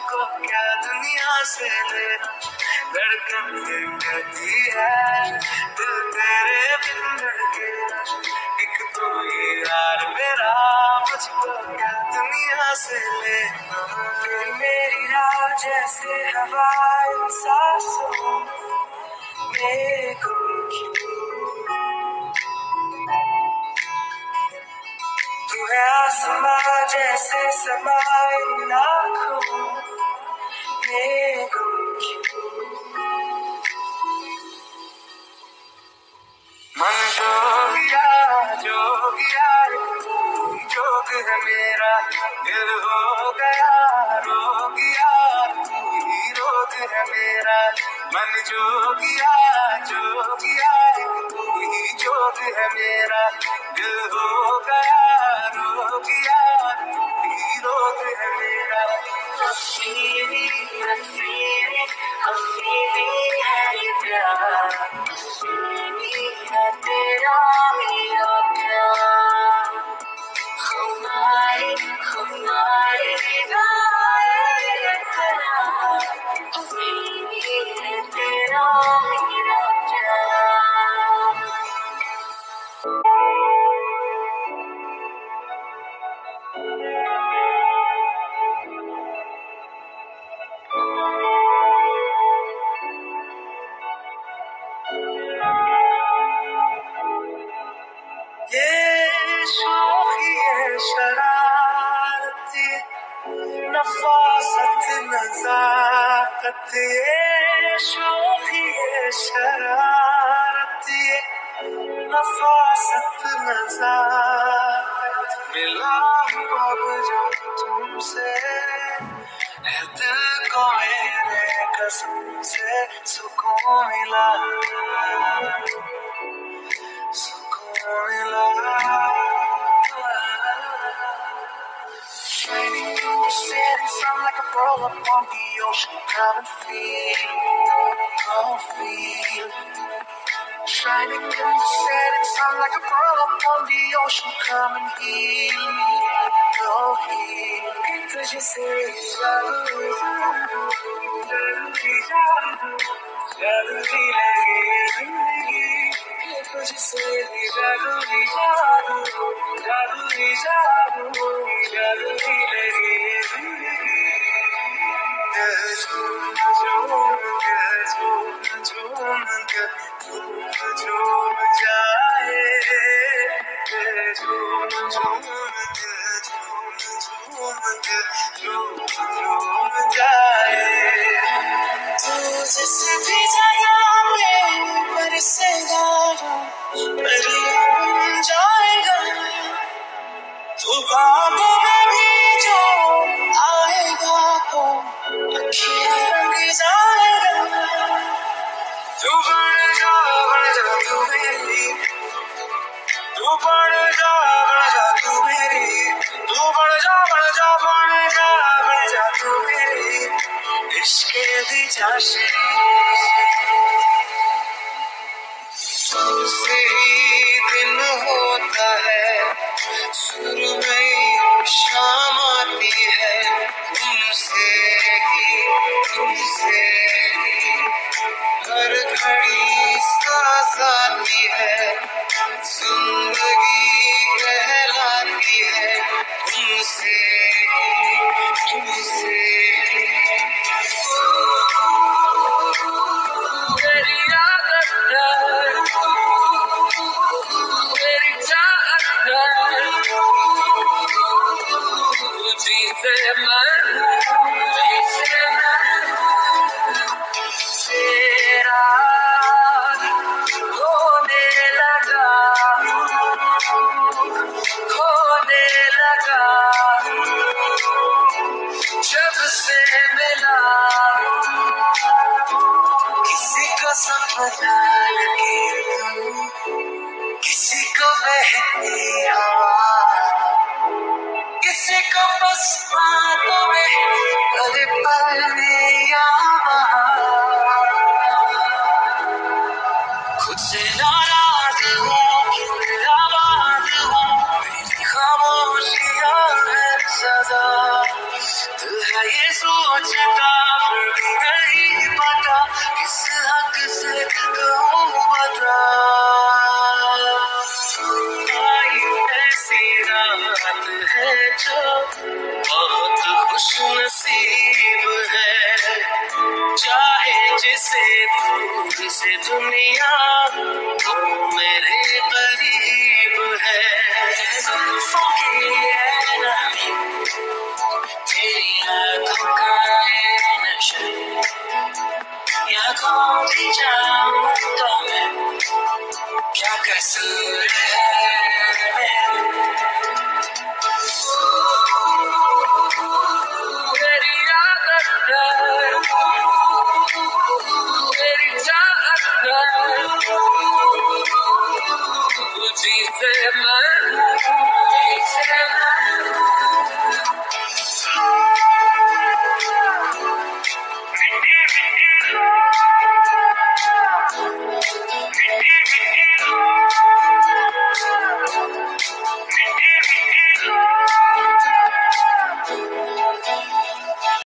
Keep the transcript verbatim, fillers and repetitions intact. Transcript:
मुझको क्या दुनिया से लेना, धड़कन ये कहती है दिल तेरे बिन धड़केगा, एक तू ही यार मेरा, मुझको क्या दुनिया से लेना। तेरी मेरी राह जैसे हवा इन सांसों में गुम क्यों, तू है आसमां जैसे समाए इन आँखों में गुम क्यों। मन जोगिया जोगिया तू जोग है मेरा, दिल हो गया रोगिया तू ही रोग है मेरा। मन जोगिया जोगिया तू ही जोग है मेरा, दिल हो गया रोगिया तू ही रोग है मेरा। हसीनी हसीनी हसीनी है ये प्यार, हसीनी है तेरा मेरा प्यार, हमारी हमारी राहें करार, हसीनी है तेरा मेरा प्यार। ये शोखी है शरारती, नफासत नजाकत, ये शोखी है शरारती, नफासत नजाकत। मिला हूँ अब जो तुमसे, है दिल को मेरे कसम से सुकून मिला, सुकून मिला। Shining in the setting sun like a pearl upon the ocean. Come and feel, come and feel. Shining in the setting sun like a pearl upon the ocean. Come and heal me, go heal. तुझसे जादू जादू जादू जादू ही लगे जिंदगी, तुझसे जादू जादू जादू जादू जादू ही लगे जिंदगी। दिल झूम झूम दिल झूम झूम झूम झूम जाए, दिल झूम झूम दिल झूम झूम दिल झूम झूम जाए। तू जिस भी जगह पे बरसेगा मेरी बन जाएगा, तू बातों में भी जो आएगा तो अखियाँ रंग जाएगा। तू बन जा बन जा तू मेरी, तू बन जा बन जा तू मेरी, तू बन जा बन जा बन जा बन जा तू मेरी, इश्क दी चाशनी। तुमसे ही दिन होता है, सुर में शाम आती है, तुमसे ही तुमसे ही हर घड़ी सांस आती है, जिंदगी कहलाती है, तुमसे ही तुमसे ही। मेरी आदत है, मेरी चाहत है, तुझी से से दूर से दुनिया तो मेरे करीब है। जुल्फों की ये नमी, तेरी आँखों का ये नशा, या खो भी जाऊं तो मैं, क्या कसूर है मेरा। मेरी आदत है, मेरी चाहत है, तुझी से मैं, तुझी से मैं